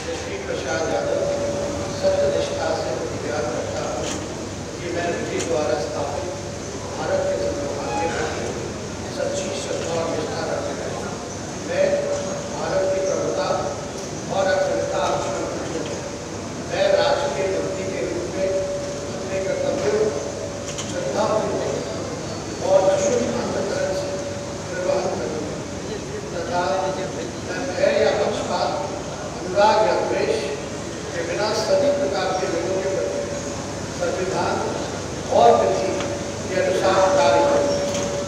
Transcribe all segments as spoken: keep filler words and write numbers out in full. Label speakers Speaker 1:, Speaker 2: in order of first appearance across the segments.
Speaker 1: तेजस्वी प्रसाद यादव सत्य निष्ठा से प्रतिज्ञा करता हूँ कि मैं विधि द्वारा स्थापित भारत के संविधान के प्रति सच्ची श्रद्धा और निष्ठा रखता हूँ। मैं भारत की प्रभुता और अखंडता मैं राज्य के मंत्री के रूप में अपने कर्तव्यों श्रद्धापूर्वक और शुद्ध अंतःकरण से निर्वहन करूँगा तथा मैं भय या पक्षपात, अनुराग या द्वेष के बिना सभी प्रकार के लोगों के प्रति संविधान और विधि के अनुसार कार्य करूँगा।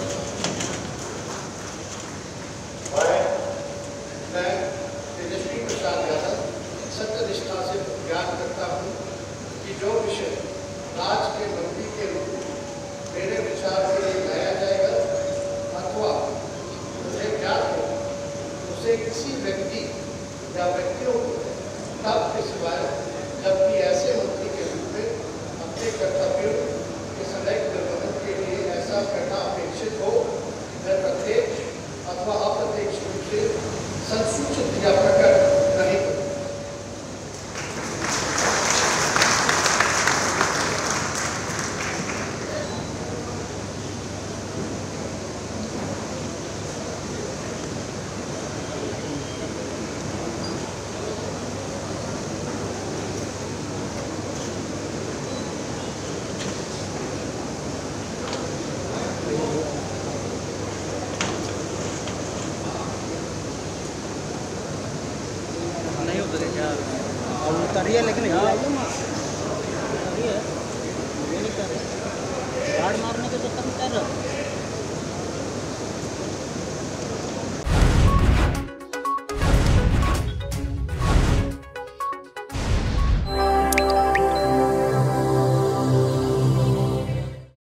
Speaker 1: मैं तेजस्वी प्रसाद यादव सत्य निष्ठा से ज्ञान करता हूँ कि जो विषय राज्य के मंत्री के रूप में मेरे विचार के लिए लाया जाएगा अथवा मुझे ज्ञात हो उसे किसी व्यक्ति या व्यक्तियों को तब के सिवाय जबकि ऐसे मंत्री के रूप में अपने कर्तव्यों के सदैव निर्वहन के लिए ऐसा करना अपेक्षित हो मैं प्रत्यक्ष अथवा अप्रत्यक्ष रूप से संसूचित या प्रकट नहीं करूँ।
Speaker 2: उतरिए लेकिन उतरिए ये नहीं कर रहे गार्ड मारने के चक्कर में कर रहे